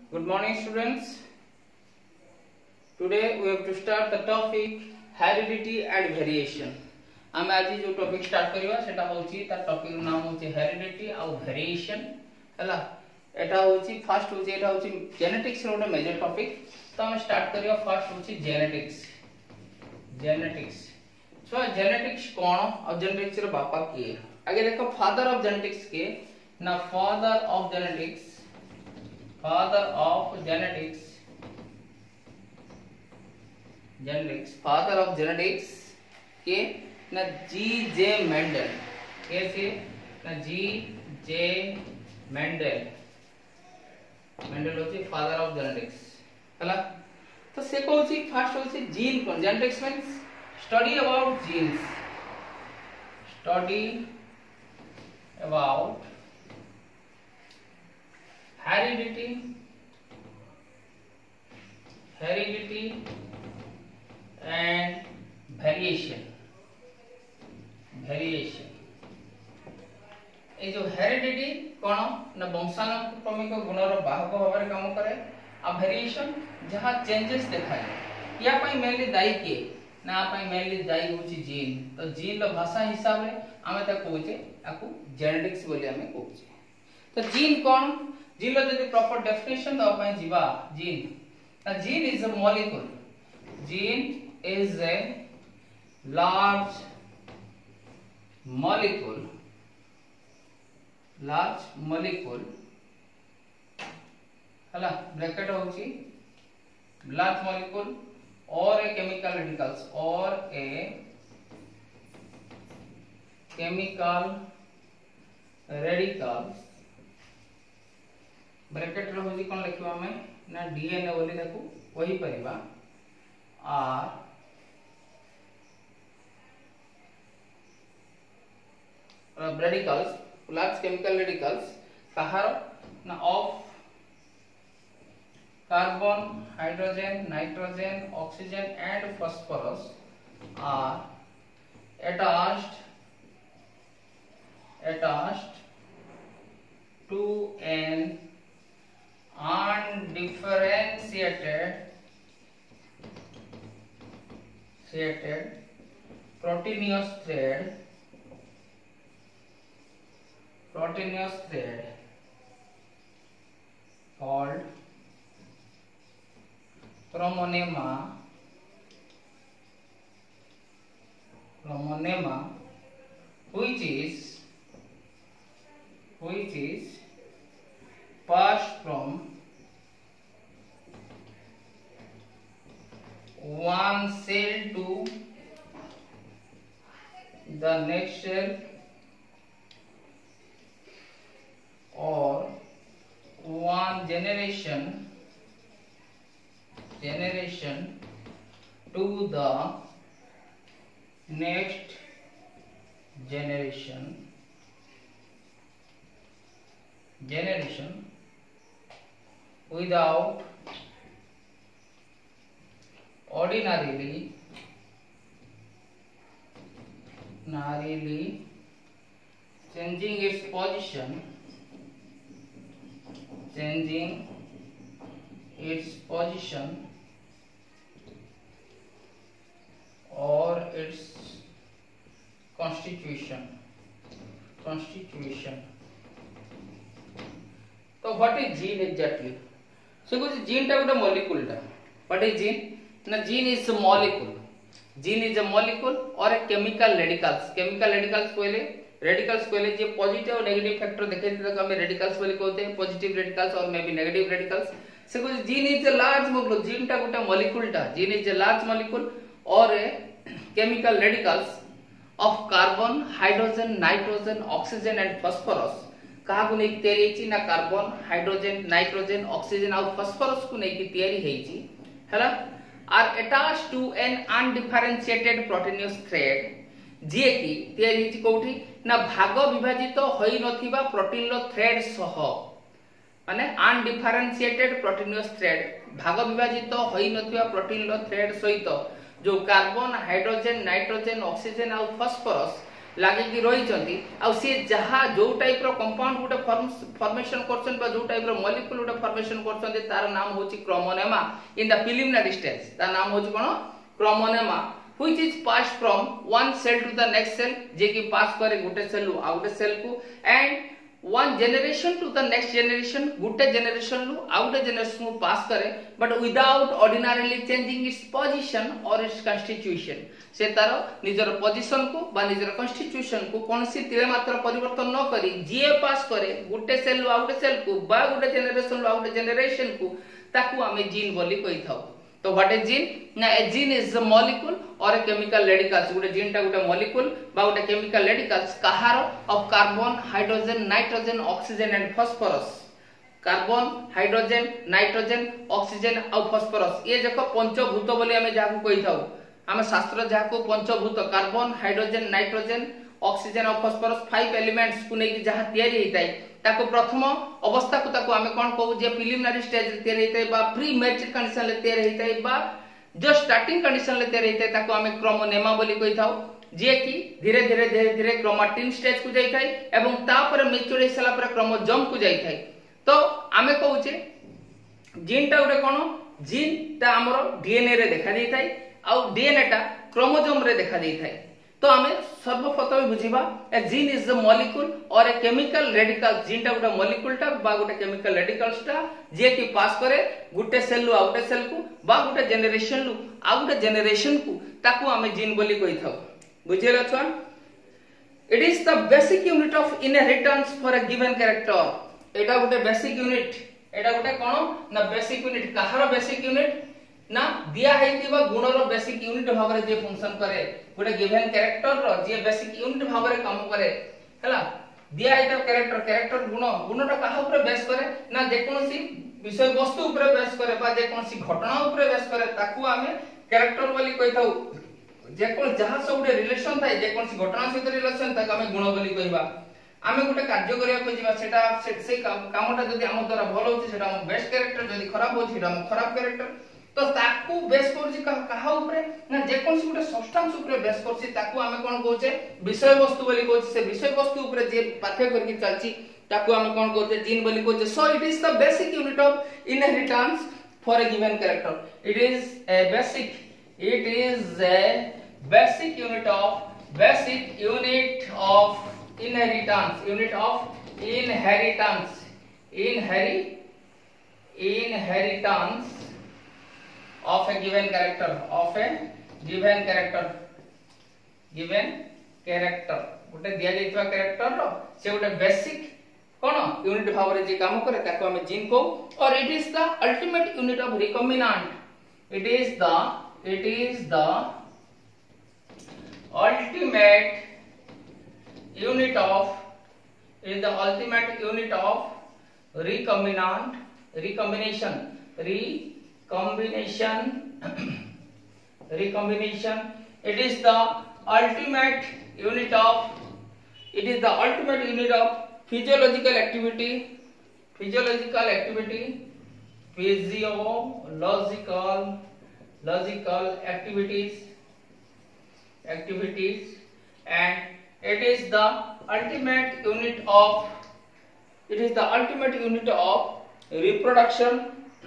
Good morning, students. Today we have to start the topic heredity and variation. आम आज जो topic start करवा सेटा होची ता टॉपिक नाम होची हेरिडिटी और वेरिएशन हला एटा होची फर्स्ट होची एटा होची जेनेटिक्स रो मेजर टॉपिक तो हम स्टार्ट करवा फर्स्ट होची जेनेटिक्स सो जेनेटिक्स कोन और जेनेटिक्स रो बापा किए आगे देखो फादर ऑफ जेनेटिक्स के ना father of genetics father of genetics के ना G.J. मेंडल कैसे ना G.J. मेंडल होची फादर ऑफ जेनेटिक्स हला तो से को होची फर्स्ट होची जीन कोन genetics means study about genes heredity and variation ए जो हेरिडिटी कोन ना वंशानुक्रमिक गुणर वाहक भाव में काम करे आ वेरिएशन जहां चेंजेस देखाय या पई मेनली दायी के ना पई मेनली दायी होची जीन तो जीन लो भाषा हिसाब रे हमें त कहूचे आकु जेनेटिक्स बोली हमें कहूचे तो जीन कोन जीन लो जदी प्रॉपर डेफिनेशन दो पई जीवा gene a gene is a molecule. Gene is a large molecule हला ब्रैकेट होची large molecule or a chemical radicals bracket रो होची कोन लिखबा में ना डीएनए बोली देखो वही परिबा or radicals large chemical radicals कहार ना of carbon hydrogen nitrogen oxygen and phosphorus are attached to an undifferentiated proteinous thread called chromonema which is passed from one cell to the next cell or one generation to the next generation without ordinarily changing its position or its constitution तो what is gene exactly से कुछ gene टा गोटे molecule टा what is gene ना gene is a molecule और a chemical radicals कहले जे पॉजिटिव और नेगेटिव फैक्टर देखे तो हम रेडिकल्स बोली कहते हैं पॉजिटिव रेडिकल्स और मे बी नेगेटिव रेडिकल्स से कुछ gene is a large molecule gene टा गोटे मॉलिक्यूल टा gene is a large molecule और a chemical radicals of carbon hydrogen nitrogen oxygen and phosphorus कहा को नहीं तैयारी ना कार्बन हाइड्रोजन नाइट्रोजन ऑक्सीजन और फास्फोरस को नहीं तैयारी हेची हला are attached to an undifferentiated proteinaceous thread जे की तैयारी हेची कोठी ना भाग विभाजित होई नथिबा प्रोटीन लो थ्रेड सह माने अनडिफरेंशिएटेड प्रोटीनियस थ्रेड भाग विभाजित होई नथिबा प्रोटीन लो थ्रेड सहित जो कार्बन हाइड्रोजन नाइट्रोजन ऑक्सीजन और फास्फोरस लागिकी रही आ सी जहाँ जो टाइप रो कंपाउंड गोटे फॉर्मेशन करछन बा जो टाइप रो मॉलिक्यूल गोटे फॉर्मेशन करछन तार नाम होची chromonema in the preliminary stage तार नाम होची कोन chromonema which is pass from one cell to the next cell जे कि पास करे गोटे सेल रु आ गोटे सेल को and one generation to the next generation Gute generation लु आउटे generation को पास करे but without ordinarily changing its position or its constitution से तार निजर पोजीशन को बा निजर constitution को कोनसी तिले मात्र परिवर्तन न करी जे पास करे गुटे सेल लु आउटे सेल को बा गुटे generation लु आउटे generation को ताकू हमें जीन बोली कहि थाउ तो व्हाट इज जीन ना a gene is a molecule और ए केमिकल रेडिकल्स गुटे जीन टा गुटे मॉलिक्यूल बा गुटे केमिकल रेडिकल्स कहार of carbon hydrogen nitrogen oxygen and phosphorus carbon hydrogen nitrogen oxygen और फास्फोरस ये जको पंचभूत बोली हमें जाको कहि थाउ हम शास्त्र जाको पंचभूत कार्बन हाइड्रोजन नाइट्रोजन ऑक्सीजन और फास्फोरस 5 एलिमेंट्स को नेकी जहां तयारी हेताय ताको प्रथम अवस्था को ताको हमें कोन कहू जे प्रिलिमिनरी स्टेज रे तयारी हेताय बा प्री मैच्योर कंडीशन ले तयारी हेताय बा जो स्टार्टिंग कंडीशन ले तयारी हेताय ताको हमें क्रोमोनेमा बोली कहि थाउ जे कि धीरे धीरे क्रोमाटिन स्टेज को जाई थाय एवं तापर मैच्योर हेसला पर क्रोमोसोम को जाई थाय तो हमें कहूचे जीन टा उडे कोन जीन ता हमरो डीएनए रे देखा देई थाय आ डीएनए टा क्रोमोसोम रे देखा देई थाय तो हमें सर्वप्रथम बुझिबा a gene is the molecule और ए केमिकल रेडिकल जीन टा गोटे मॉलिक्यूल टा बा गोटे केमिकल रेडिकल्स टा जे कि पास करे गुटे सेल लु आउटे सेल को बा गुटे जनरेशन लु आ गुटे जनरेशन को ताकू हमें जीन बोली कहि थाउ बुझिला छन it is the basic unit of inheritance for a given character एटा गोटे बेसिक यूनिट एटा गोटे कोन ना बेसिक यूनिट कहार बेसिक यूनिट ना दिया हेतिबा गुण रो बेसिक यूनिट भाव रे जे फंक्शन करे गोटे गिवन कैरेक्टर रो जे बेसिक यूनिट भाव रे काम करे हला दिया हेता कैरेक्टर गुण रो कहा ऊपर बेस करे ना जे कोनसी विषय वस्तु ऊपर बेस करे बा जे कोनसी घटना ऊपर बेस करे ताकू हमें कैरेक्टर बोली कहि थाउ जे कोन जहां से गोटे रिलेशन थाय जे कोनसी घटना सहित रिलेशन ताकू हमें गुण बोली कहिबा आमे गोटे कार्य करिया को जिबा सेटा से कामटा जदी हम द्वारा भलो होची सेटा हम बेस्ट कैरेक्टर जदी खराब होची सेटा हम खराब कैरेक्टर तो ताकू बेस करछि कहा ऊपर ना जे कोनसी गोटे सब्सटेंस ऊपर बेस करछि ताकू हमें कोन कहउछे विषय वस्तु बोली कहउछि से विषय वस्तु ऊपर जे पाठ्य करके चलछि ताकू हमें कोन कहउछे जीन बोली कहउछे so it is the basic unit of inheritance for a given character it is a basic unit of inheritance of a given character गोटे दिया जाइतवा कैरेक्टर रो से गोटे बेसिक कोन यूनिट भाव रे जे काम करे ताको हमें जीन को और it is the ultimate unit of recombinant it is the ultimate unit of recombination it is the ultimate unit of physiological activity activities and it is the ultimate unit of reproduction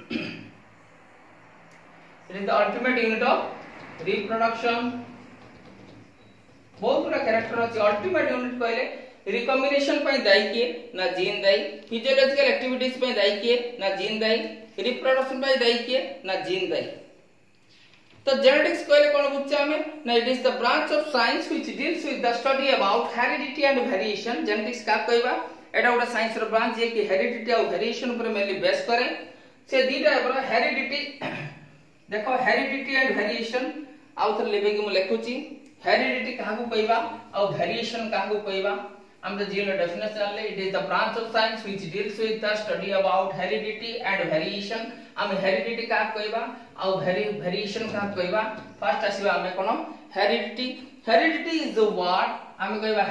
बहुत गुना character अछि ultimate unit कहले recombination पय दाई के ना gene दाई physiological activities पय दाई के ना जीन दाई रिप्रोडक्शन पय दाई के ना जीन दाई तो जेनेटिक्स कहले कोन बुझछे हमें ना it is the branch of science which deals with the study about heredity and variation genetics का कहबा एटा गोटा साइंस रो ब्रांच जे कि हेरिडिटी और वेरिएशन ऊपर मेनली बेस करे से दीटा एबरा हेरिडिटी देखो हेरिडिटी एंड वेरिएशन आउ थर लेबे कि म लिखुची हेरिडिटी काहा को कहबा और वेरिएशन काहा को कहबा हम द जीन डेफिनेशन ले it is the branch of science which deals with the study about heredity and variation हम हेरिडिटी का कहबा और वेरिएशन का कहबा फर्स्ट आसीबा हमें कोन हेरिडिटी इज द वर्ड हम कहबा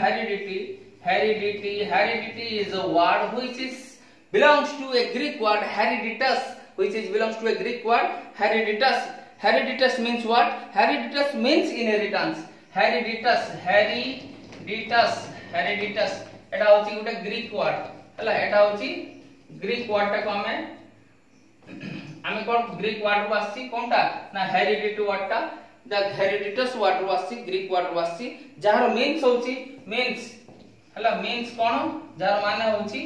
heredity is the word which is belongs to a Greek word hereditas which is belongs to a Greek word hereditas means what? Hereditas means inheritance. Hereditas hereditas एटा होची गुटे Greek word हला एटा होची Greek word टा को हमें कोन Greek word वासी कोनटा ना हेरिडिटी वर्ड टा द हेरिडिटस वर्ड वासी ग्रीक वर्ड वासी जहार मीन्स होची मीन्स हला मीन्स कोन जहार माने होची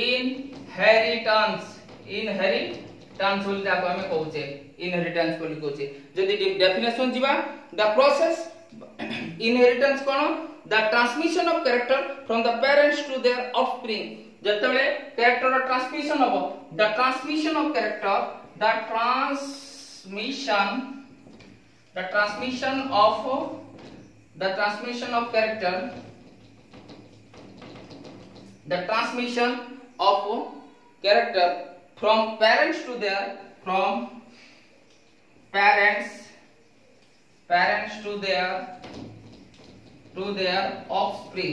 इनहेरिटेंस बोली ताको हमें कहूचे इनहेरिटेंस बोली कहूचे जदी डेफिनेशन जीवा द प्रोसेस इनहेरिटेंस कोन the transmission of character from the parents to their offspring जतबे कैरेक्टर ट्रांसमिशन होबो the transmission of character the transmission of character the transmission of character from parents to their offspring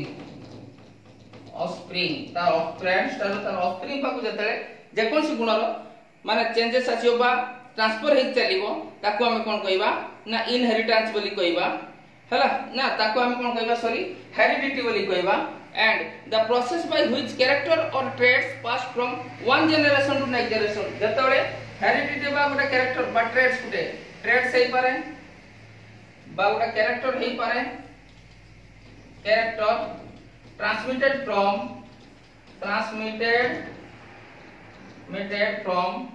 तार parents तार offspring पाकु जतले जेकोसी गुणर माने changes आसीबा transfer हे चलीबो ताको हम कोन कहबा ना इनहेरिटेंस बोली कहबा हला ना ताको हम कोन कहबा सॉरी हेरिडिटी बोली कहबा and the process by which character or traits pass from one generation to next generation जतबे हेरिडिटी बा गोटा कैरेक्टर बा ट्रेड्स गुटे ट्रेड्स हे पारे बा गोटा कैरेक्टर हे पारे कैरेक्टर transmitted from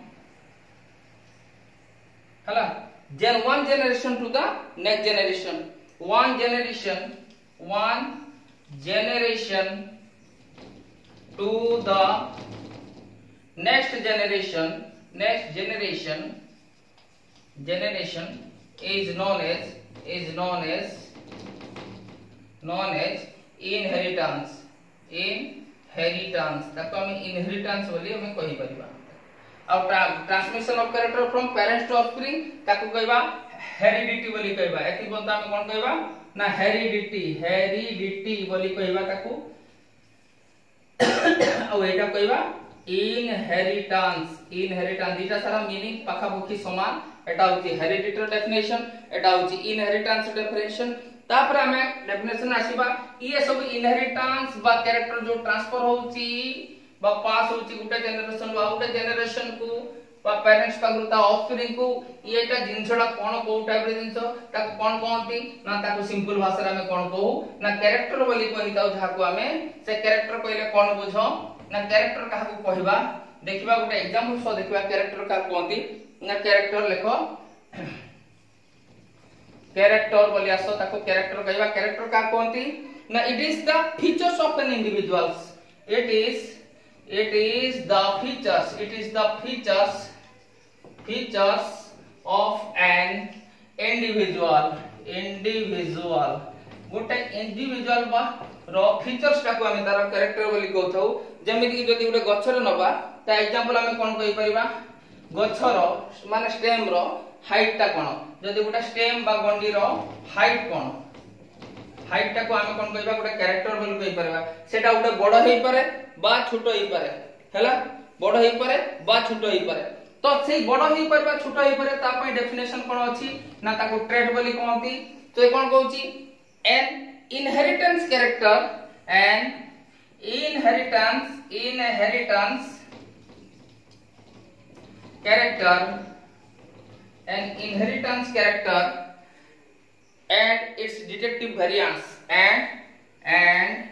हला one generation to the next generation one generation to the next generation is known as inheritance ताको हम इनहेरिटेंस बोली हम कहि परिबा और transmission of character from parents to offspring ताको कहबा हेरिडिटी बोली कहबा एति बंता हम कोन कहबा ना हेरिडिटी बोली कहबा ताको और एटा कहबा इनहेरिटेंस इटा सारा मीनिंग पाखा पाखी समान एटा होची हेरिडिटरी डेफिनेशन एटा होची इनहेरिटेंस डेफिनेशन तापर हमें डेफिनेशन आसीबा ये सब इनहेरिटेंस बा कैरेक्टर जो ट्रांसफर होची बा पास होची गुटे जनरेशन बा गुटे जनरेशन को बा पेरेंट्स पागुता ऑफस्प्रिंग को एटा जिंसडा कोन को टाइप रे जिंस ताको कोन कोनती ना ताको सिंपल भाषा रे हमें कोन कहू ना कैरेक्टर बोली कहिताउ जाको हमें से कैरेक्टर कहले कोन बुझो ना कैरेक्टर काहा को कहबा देखिबा गुटे एग्जांपल सो देखिबा कैरेक्टर का कोनती ना कैरेक्टर लिखो कैरेक्टर बोली आसो ताको कैरेक्टर कहबा कैरेक्टर का कोनती ना it is the features of an individuals it is the features of an individual गोटे इंडिविजुअल बा रो फीचर्स टाको हम तार कैरेक्टर बोली कहथौ जेमिति कि जदी गोटे गछर नबा ता एग्जांपल हम कोन कहि परिबा गछर माने स्टेम रो हाइट ता कोन जदी गोटे स्टेम बा गंडी रो हाइट कोन हाइट टा को हम कोन कहबा गोटे कैरेक्टर बोली कहि परबा सेटा गोटे बड़ हेई पारे बा छोटो हेई पारे हैला बड़ हेई पारे बा छोटो हेई पारे तो सेई बड़ हेई पारे बा छोटो हेई पारे ता पई डेफिनेशन कोन अछि ना ताको ट्रेट बोली कहंती तो कोन कहउची an inheritance character and its detective variants and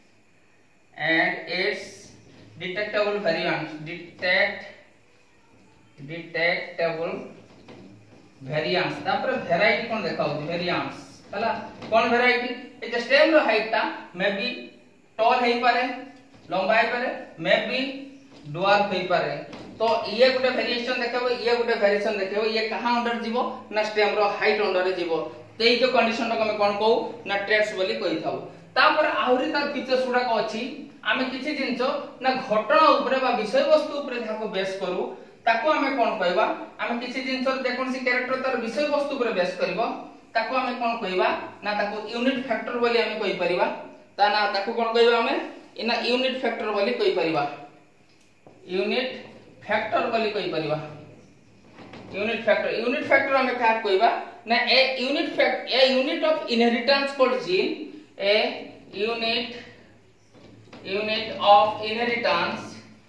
its detectable variants तापर वेराइटी कोन देखाउ वेरिएंट्स हला कोन वेराइटी ए जे स्टेम रो हाइट ता मे बी टॉल हेई पारे लंबा हेई पारे मे बी ड्वार्फ हेई पारे तो ये गुटे वेरिएशन देखाबो ये गुटे वेरिएशन देखाबो ये कहां अंडर जीवो ना स्टेम रो हाइट अंडर रे जीवो तेई जो कंडीशन रो हम कोन कहू ना ट्रेट्स बोली कहि थाउ तापर आहुरी तार फीचर्स गुडा को अछि आमे किछि जिंसो ना घटना ऊपर बा विषय वस्तु ऊपर धाको बेस करू ताको हमें कोन कहबा आमे किछि जिंसो जेकोनसी कैरेक्टर तार विषय वस्तु ऊपर बेस करबो ताको हमें कोन कहबा ना ताको यूनिट फैक्टर बोली हमें कहि परिबा ता ना ताको कोन कहबा हमें इना यूनिट फैक्टर बोली कहि परिबा यूनिट फैक्टर बोली कहि परिबा यूनिट फैक्टर हमें का कहबा ना a unit of inheritance called gene a unit of inheritance,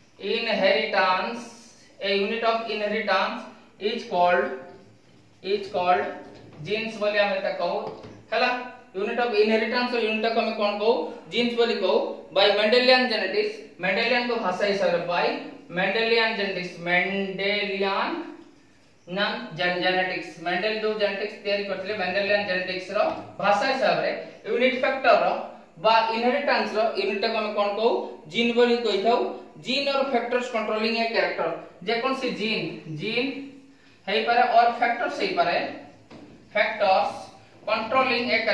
a unit of inheritance is called genes बोली हमें तक कहो हला यूनिट ऑफ इनहेरिटेंस और यूनिट को हमें कौन कहो जीन्स बोली कहो बाय मेंडेलियन जेनेटिक्स मेंडेलियन को भाषा हिसाब रे by Mendelian genetics genetics Mendel जो जेनेटिक्स तैयारी करथिले मेंडेलियन जेनेटिक्स रो भाषा हिसाब रे यूनिट फैक्टर रो बा इनहेरिटेंस रो यूनिट को हमें कौन कहो जीन बोली कहि थाउ जीन और फैक्टर्स कंट्रोलिंग ए कैरेक्टर जे कौन सी जीन है पारे और फैक्टर्स है पारे फैक्टर्स कंट्रोलिंग ए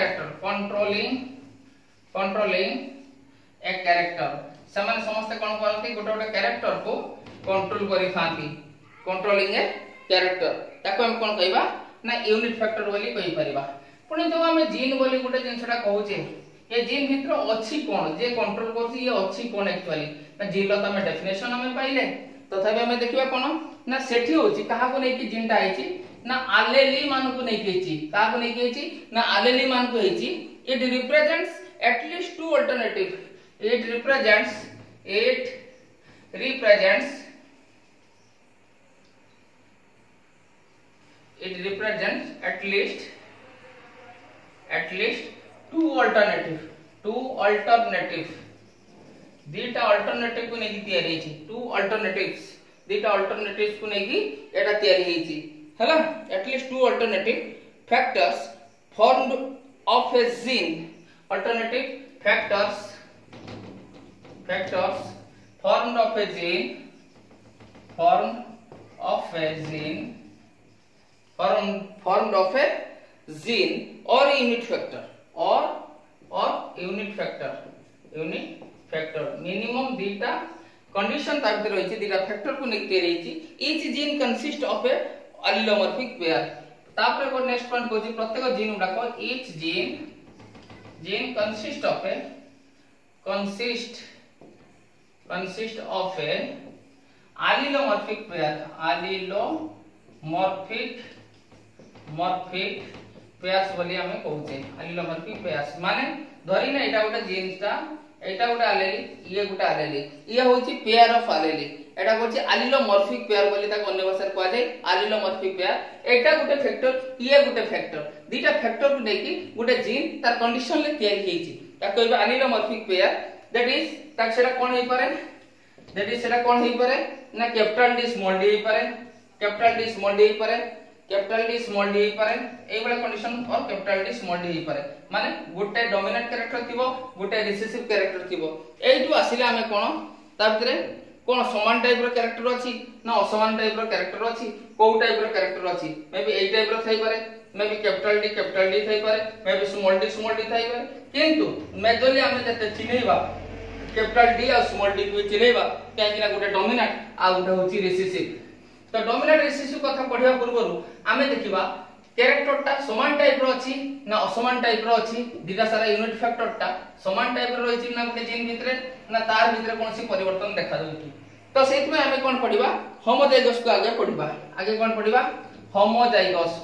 कैरेक्टर समान समस्त कोन करती गोटे गोटे कैरेक्टर को कंट्रोल करि थांती कंट्रोलिंग ए कैरेक्टर ताको हम कोन कहबा ना यूनिट फैक्टर बोली कहि परिबा पुनी जो हम जीन बोली गोटे जिनसटा कहूचे ये जीन भितर अछि कोन जे कंट्रोल करछि ये अछि कोन एक्चुअली ना जीन लो तमे डेफिनेशन हमें पाइले तथापि हमें देखिबा कोन ना सेठी होछि कहा को नै कि जीनटा आइछि ना आलेली मान को नै केछि कहा को नै केछि ना आलेली मान को हेछि it represents at least two alternative it represents at least two alternative दीटा अल्टरनेटिव को नेकी तयारी हेछि टू अल्टरनेटिव्स दीटा अल्टरनेटिव्स को नेकी एटा तयारी हेछि हला at least two alternative factors formed of a gene alternative factors formed of a gene or unit factor minimum dita condition ता भीतर रहिछि दीटा फैक्टर को नेकी रहिछि each gene consists of a allelomorphic pair तापर को नेक्स्ट पॉइंट कोछि प्रत्येक gene उडा को each gene consists of a allelomorphic pairs बोली हमें कहूचे allelomorphic pairs माने धरि ना एटा गोटे जीन्सटा एटा गोटे एलेली ये गोटे एलेली ये होची पेयर ऑफ एलेली एटा होची allelomorphic pair बोली ताको अन्य भाषा कहै जाय allelomorphic pair एटा गोटे फैक्टर ये गोटे फैक्टर दीटा फैक्टर को लेकी गोटे जीन तार कंडीशन ले तयारी हेची ता कहबा allelomorphic pair दैट इज ताक सेटा कोन हेई पारे सेटा कोन हेई पारे ना कैपिटल डी स्मॉल डी हेई पारे कैपिटल डी स्मॉल डी हेई पारे कैपिटल डी स्मॉल डी हेई पारे एई वाला कंडीशन और कैपिटल डी स्मॉल डी हेई पारे माने गोटे डोमिनेंट कैरेक्टर थिबो गोटे रिसेसिव कैरेक्टर थिबो एइटु आसिले हमें कोन ता भितरे कोन समान टाइप रो कैरेक्टर अछि ना असमान टाइप रो कैरेक्टर अछि को टाइप रो कैरेक्टर अछि मे बी एई टाइप रो थाई पारे मे बी कैपिटल डी थाई पारे मे बी स्मॉल डी थाई पारे किंतु मेजरली हमें जते चिनेबा कैपिटल डी और स्मॉल डी को चिनेबा काहे कि गोटे डोमिनेंट आ गोटे होची रिसेसिव तो डोमिनेंट रिसेसिव कथा पढिया पूर्वरु आमे देखिबा कैरेक्टरटा समान टाइप रो अछि ना असमान टाइप रो अछि दिटा सारा यूनिट फैक्टरटा समान टाइप रो रहिछि ना गोटे जीन भितरे ना तार भितरे कोनसी परिवर्तन देखा जाउछि तो सेति में हमें कोन पढिबा होमोजाइगस को आगे पढिबा आगे कोन पढिबा होमोजाइगस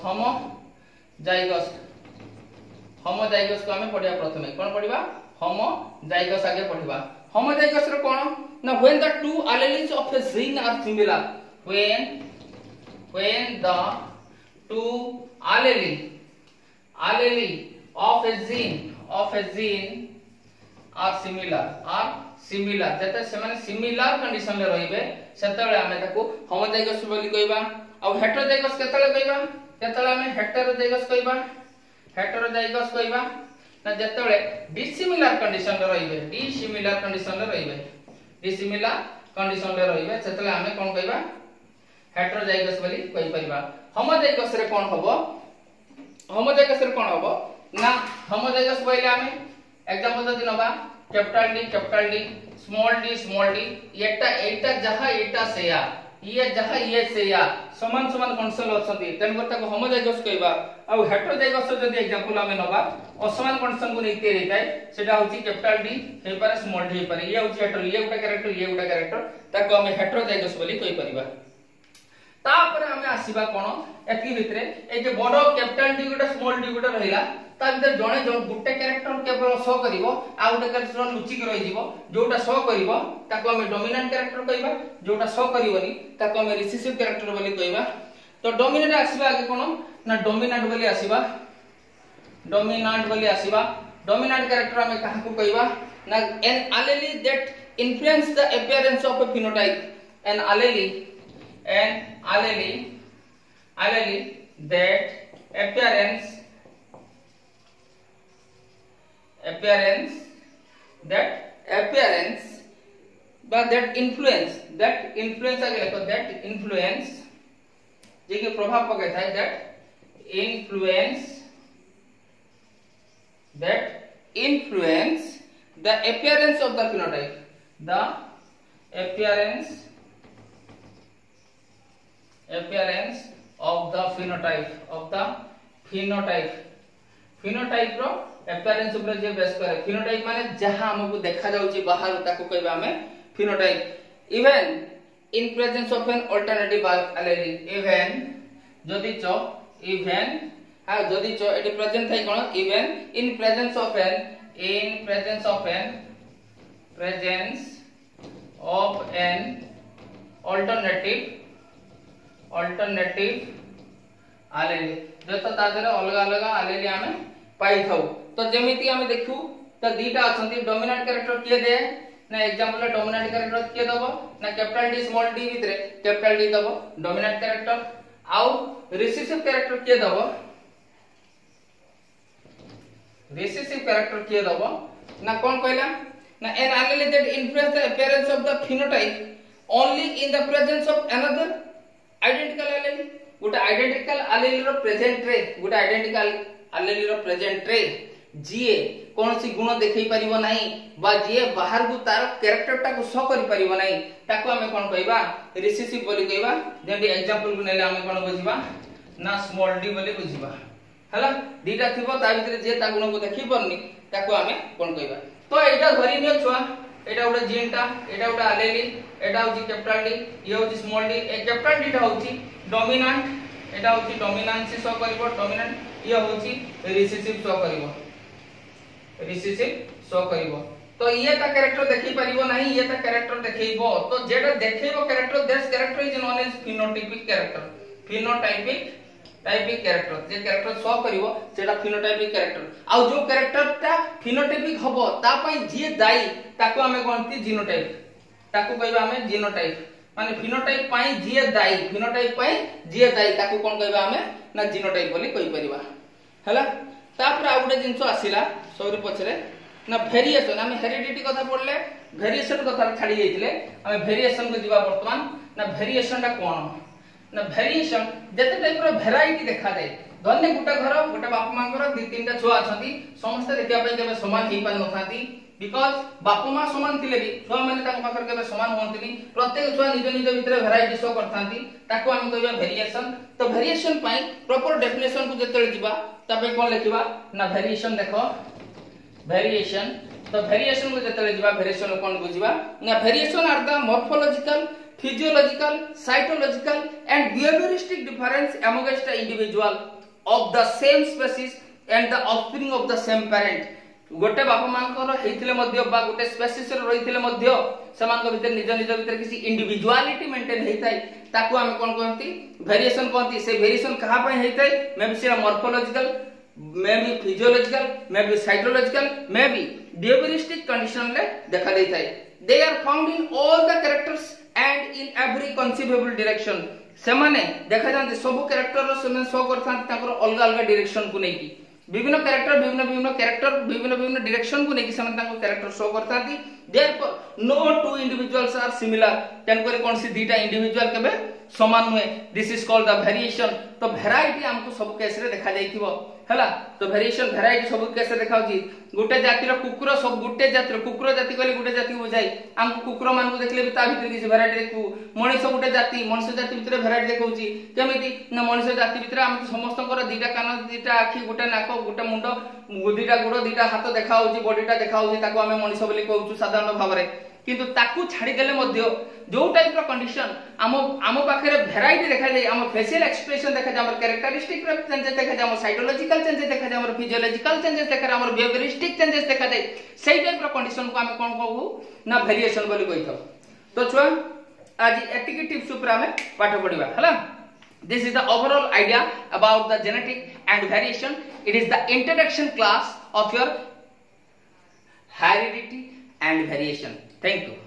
को हमें पढिया प्रथमे कोन पढिबा होमोजाइगस आगे पढिबा होमोजाइगस रो कोन ना when the two alleles of a gene are similar when the two allele of a gene are similar जते से माने सिमिलर कंडीशन ले रहिबे सेतबेले हमें ताको होमोजाइगस बोली कहबा आ हेटेरोजाइगस केतले कहबा केतले हमें हेटेरोजाइगस कहबा ना जतेबेले डिसिमिलर कंडीशन ले रहिबे डिसिमिलर कंडीशन ले रहिबे सेतले हमें कोन कहबा हेटेरोजाइगस बोली कहि परिबा होमोजाइगस रे कोन हबो ना होमोजाइगस बोइले हमें एग्जांपल जदि नबा कैपिटल डी स्मॉल डी एटा जहा एटा सेया ये जहा ये सेया समान कंडीशन अछंती तेन करता को होमोजाइगस कहबा आ हेटेरोजाइगस जदि एग्जांपल हमें नबा असमान कंडीशन को नेते रहताय सेटा होची कैपिटल डी हे पारे स्मॉल डी हे पारे ये होची हेटेरो ये गोटा कैरेक्टर ताको हमें हेटेरोजाइगस बोली कहि परिबा तापर हमें आसीबा कोन एति भितरे ए जे बडो कैपिटल डी गोटा स्मॉल डी गोटा रहिला ता भीतर जणे गुटे कैरेक्टर केवल शो करिवो आ गुटे कैरेक्टर लुचि के रहि जीवो जोटा शो करिवो ताको हम डोमिनेंट कैरेक्टर कहबा जोटा शो करिवोनी ताको हम रिसेसिव कैरेक्टर बोली कहबा। तो डोमिनेंट आसीबा आगे कोन ना डोमिनेंट बोली आसीबा डोमिनेंट बोली आसीबा डोमिनेंट कैरेक्टर हम कहा को कहबा ना an allele that influence the appearance of a phenotype an allele that appearance but that influence आगे लिखो that influence जे के प्रभाव पके था that influence the appearance of the phenotype of the phenotype row appearance ऊपर जे बेस करे phenotype माने जहां हमको देखा जाउची बाहर ताको कहबा हमें phenotype even in presence of an alternative allele even जदि चो एटी प्रेजेंट थाई कोन even in presence of an alternative allele जत ता देरे अलग अलग allele हमें पाई थाउ। तो जेमिति हमें देखू तो दीटा अछंती डोमिनेंट कैरेक्टर किए दे ना एग्जांपल डोमिनेंट कैरेक्टर किए दबो ना कैपिटल डी स्मॉल डी भितरे कैपिटल डी दबो डोमिनेंट कैरेक्टर आउ रिसेसिव कैरेक्टर किए दबो ना कौन कहला ना an allele that influence the appearance of the phenotype only in the presence of another identical allele गुटा आइडेंटिकल allele रो प्रेजेंट रे जीए कौन सी गुण देखै परिबो नाही बा जीए बाहर को तार कैरेक्टर टा को शो करि परिबो नाही ताको हमें कोन कहबा रिसेसिव बोली कहबा। जेंति एग्जांपल को नेले हमें कोन बुझिबा ना स्मॉल डी बोली बुझिबा हला दीटा थिबो ता भीतर जे ता गुण को देखि परनी ताको हमें कोन कहबा। तो एटा धरि नियो छुआ एटा उडा जीनटा एटा उडा allele एटा होची कैपिटल डी ये होची स्मॉल डी ए कैपिटल डी टा होची डोमिनेंट एटा होची डोमिनेंस शो करबो डोमिनेंट ये होची रिसेसिव शो करिवो। तो ये ता कैरेक्टर देखि परिबो नाही ये ता कैरेक्टर देखैबो। तो जेटा देखैबो character that character is known as phenotypic character जे कैरेक्टर शो करिवो सेटा फिनोटाइपिक कैरेक्टर आ जो कैरेक्टर ता फिनोटाइपिक हबो ता पई जे दाई ताको हमें कोनती जीनोटाइप ताको कहबा हमें जीनोटाइप माने फिनोटाइप पई जे दाई ताको कोन कहबा हमें ना जीनोटाइप बोली कहि परिबा हला। तापर आ गुटे जिंसो आसिला सौरी पछरे ना वेरिएशन हम हेरिडिटी कथा पड़ले वेरिएशन कथा छाडी जाइतिले हम वेरिएशन को दिबा वर्तमान ना वेरिएशन ता कोन ना वेरिएशन जते टाइप रो वैरायटी देखा जाय धन्य गुटे घर गुटे बाप मां घर दि तीनटा छुआ अछंती समस्त देखिया पय केबे समान हेई पान नथांती बिकॉज़ बाप मां समान थिले भी छुआ माने ताको पाखर केबे समान होंतनी प्रत्येक छुआ निज निज भीतर वैरायटी शो करथांती ताको हम कहबा वेरिएशन। तो वेरिएशन पय प्रॉपर डेफिनेशन को जतले दिबा तबे कोन लिखिबा ना वेरिएशन देखो वेरिएशन। तो वेरिएशन को जतले दिबा वेरिएशन कोन बुझिबा ना variation are the morphological physiological cytological and behavioristic difference amongst the individual of the same species and the offspring of the same parent गोटे बापा मानकर हेइथिले मध्य बा गोटे स्पेसीस रे रहिथिले मध्य समान को भीतर निज निज भीतर किसी इंडिविजुअलिटी मेंटेन हेइथाय ताको हम कोन कहंती वेरिएशन कहंती। से वेरिएशन कहा पय हेइथाय मे बी से morphological may be physiological may be psychological may be behavioristic condition ले देखा देइथाय। They are found in all the characters and in every conceivable direction से माने देखा जानते सब कैरेक्टर रो से शो करथान ताकर अलग अलग डायरेक्शन को नेकी विभिन्न कैरेक्टर विभिन्न डायरेक्शन को नेकी समान ताको कैरेक्टर शो करथाती। Therefore no two individuals are similar तेन करे कोन सी दीटा इंडिविजुअल केबे समान नुए this is called the variation. तो वैरायटी हमको सब केस रे देखा जाइथिबो हला। तो वेरिएशन वैरायटी सब केस रे देखाउची गुटे जाति रो कुकुर सब गुटे जाति रो कुकुर जाति कहले गुटे जाति बुझाई हमको कुकुर मान को देखले भी ता भीतर किसी वैरायटी देखू मनुष्य गुटे जाति मनुष्य जाति भीतर वैरायटी देखौची केमिति ना मनुष्य जाति भीतर हम समस्तकर दीटा कान दीटा आखी गुटे नाक गुटे मुंड दीटा गुड़ दीटा हाथ देखाउची बॉडीटा देखाउची ताको हम मनुष्य बोली कहउछु साधारण भाव रे। किंतु ताकू छाडी देले मध्य जो टाइप रो कंडीशन आम पाखे भेराइटी देखा जाए, आम फेशियल एक्सप्रेशन देखा जाए, आम कैरेक्टरिस्टिक चेंजेस देखा जाए, आम साइकोलॉजिकल चेंजेस देखा जाए, आम फिजियोलॉजिकल चेंजेस देखा जाए, आम बिहेवियरिस्टिक चेंजेस देखा जाए, सही टाइप रो कंडीशन को आम कोन कहू ना वेरिएशन बोली कहि थाउ। तो छुआ आज एतिकी टिप्स ऊपर आम पाठ पढ़िबा हला। This is the overall idea about the genetic and variation. It is the introduction class of your heredity and variation. Thank you.